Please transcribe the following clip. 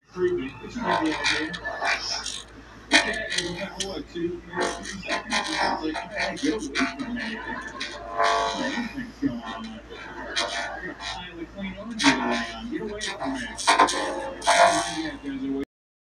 Creepy. But you get the idea. Okay, you got what, 2 3 seconds? It's like, hey, get away from me. Anything's going on. I got a pile of clean laundry to lay on. Get away from me. Yeah, there's a way.